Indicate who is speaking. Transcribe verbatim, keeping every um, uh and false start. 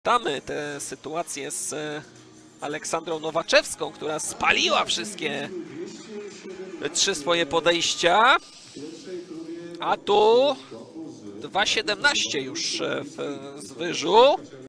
Speaker 1: Pamiętamy tę sytuację z Aleksandrą Nowaczewską, która spaliła wszystkie trzy swoje podejścia. A tu dwa siedemnaście już w zwyżu.